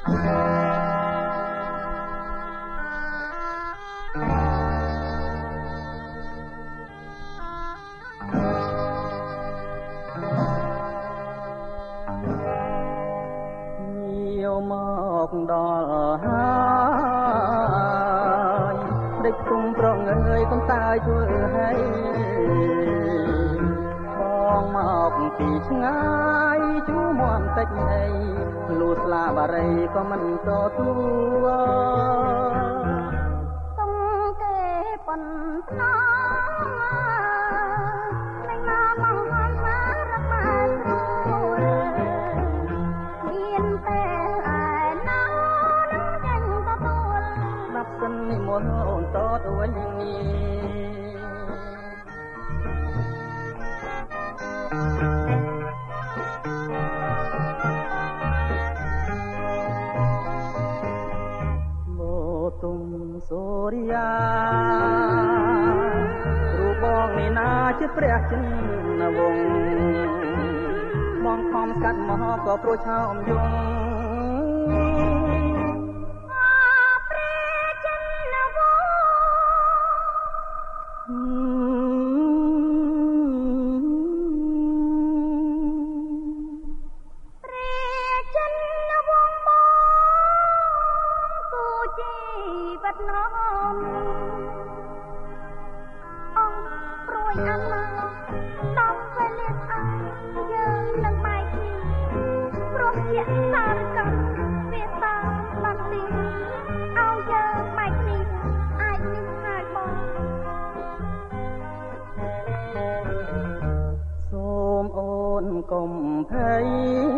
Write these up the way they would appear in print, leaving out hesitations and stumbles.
មកដល់ហើយដេកគុំប្រងើយកុំតាយធ្វើឲ្យបងមកពីឆ្ងាយជួមន់តិចអីលួស្លាបារីក៏មិនទទួលសុំគេប៉ុនថ្នមនឹងមកមកហន់មករកមកស្រួលមានតែសិននិមន្តអូនតតវិញមកទុំសូរិយារូបបងនេះណាជាព្រះចិនវង្សបងខំស្កាត់មកក៏ព្រោះឆោមយងកុំភ័យ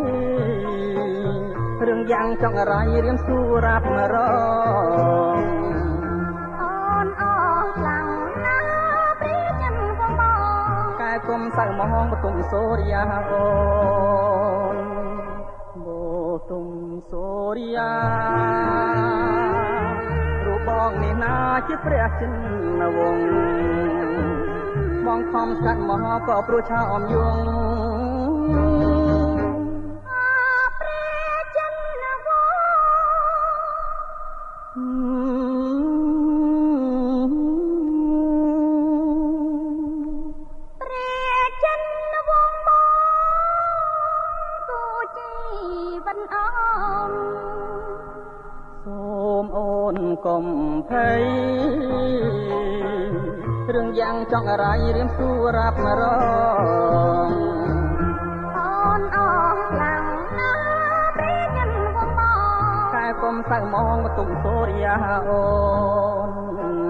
រឿងយ៉ាងចង់រាយរៀនស៊ូរាប់រងអូនអស់ខ្លាំងណាស់ព្រះចិនផងបងកែគុំសៅមហងបទុមសូរិយាអូនបទុមសូរិយារូបបងនេះណាជាព្រះចិនវង្សបងខំស្កាត់មហក៏ព្រោះឆោមយងកុំភ័យរឿងយ៉ាងចង់រាយរៀមស៊ូរាប់រងអូនអស់ខ្លាំងណាស់ព្រះចិនវង្សបងកែគុំសៅមងបទុមសូរិយាអូន